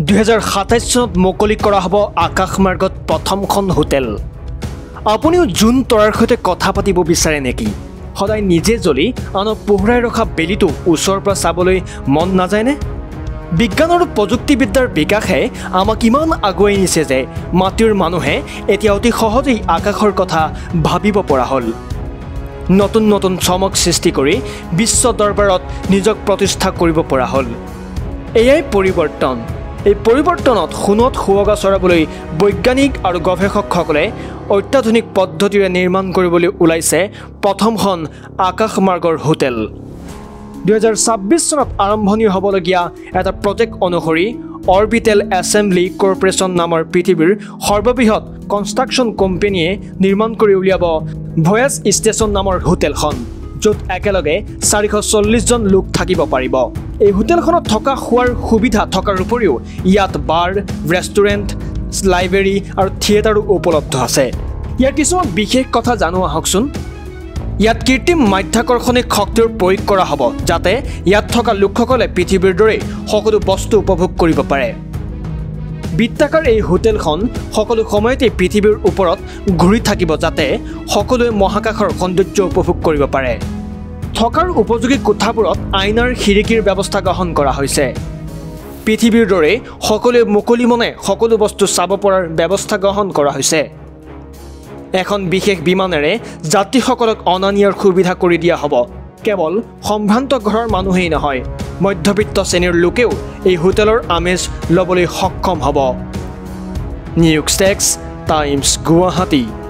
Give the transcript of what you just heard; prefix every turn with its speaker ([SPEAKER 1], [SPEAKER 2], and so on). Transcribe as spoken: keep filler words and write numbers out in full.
[SPEAKER 1] দুহেজাৰ সাতাইছ চনত মুকলি কৰা হ'ব আকাশমাৰ্গত প্ৰথমখন হোটেল। আপুনিও জোন তৰাৰ সৈতে কথা পাতিব বিচাৰে নেকি? সদায় নিজে জ্বলি আনক পোহৰাই ৰখা বেলিটো ওচৰৰ পৰা চাবলৈ মন নাযায়নে? বিজ্ঞান আৰু প্ৰযুক্তিবিদ্যাৰ বিকাশে আমাক ইমান আগুৱাই নিছে যে মাটিৰ মানুহে এতিয়া অতি সহজেই আকাশৰ কথা ভাবিব পৰা হ'ল। নতুন নতুন চমক সৃষ্টি কৰি বিশ্ব দৰবাৰত নিজক প্ৰতিষ্ঠা কৰিব পৰা হ'ল। এয়াই পৰিৱৰ্তন। এই পৰিৱৰ্তনত সোণত সুৱগা চৰাবলৈ বৈজ্ঞানিক আৰু গৱেষকসকলে অত্যাধুনিক পদ্ধতিৰে নিৰ্মাণ কৰিবলৈ ওলাইছে প্ৰথমখন আকাশমাৰ্গৰ হোটেল। দুহেজাৰ ছাব্বিছ চনত আৰম্ভণি হ'বলগীয়া এটা প্ৰজেক্ট অনুসৰি অৰবিটেল এছেম্বলি কৰ্পৰেশ্যন নামৰ পৃথিৱীৰ সৰ্ববৃহৎ কনষ্ট্ৰাকশ্যন কোম্পানীয়ে নিৰ্মাণ কৰি উলিয়াব ভয়েজ ষ্টেচন নামৰ হোটেলখন, য'ত একেলগে চাৰিশ চল্লিছ জন লোক থাকিব পাৰিব। এই হোটেলখনত থকা খোৱাৰ সুবিধা থকাৰ উপৰিও ইয়াত বাৰ, ৰেষ্টুৰেণ্ট, লাইব্ৰেৰী আৰু থিয়েটাৰো উপলব্ধ আছে। ইয়াৰ কিছুমান বিশেষ কথা জানো আহকচোন। ইয়াত কৃত্ৰিম মাধ্যাকৰ্ষণিক শক্তিৰ প্ৰয়োগ কৰা হ'ব, যাতে ইয়াত থকা লোকসকলে পৃথিৱীৰ দৰে সকলো বস্তু উপভোগ কৰিব পাৰে। বৃত্তাকাৰ এই হোটেলখন সকলো সময়তে পৃথিৱীৰ ওপৰত ঘূৰি থাকিব, যাতে সকলোৱে মহাকাশৰ সৌন্দৰ্য উপভোগ কৰিব পাৰে। থকাৰ উপযোগী কোঠাবোৰত আইনাৰ খিৰিকীৰ ব্যৱস্থা গ্ৰহণ কৰা হৈছে। পৃথিৱীৰ দৰে সকলোৱে মুকলি মনে সকলো বস্তু চাব পৰাৰ ব্যৱস্থা গ্ৰহণ কৰা হৈছে। এখন বিশেষ বিমানেৰে যাত্ৰীসকলক অনা নিয়াৰ সুবিধা কৰি দিয়া হ'ব। কেৱল সম্ভ্ৰান্ত ঘৰৰ মানুহেই নহয়, মধ্যবিত্ত শ্ৰেণীৰ লোকেও এই হোটেলৰ আমেজ ল'বলৈ সক্ষম হ'ব। News desk, Times Guwahati.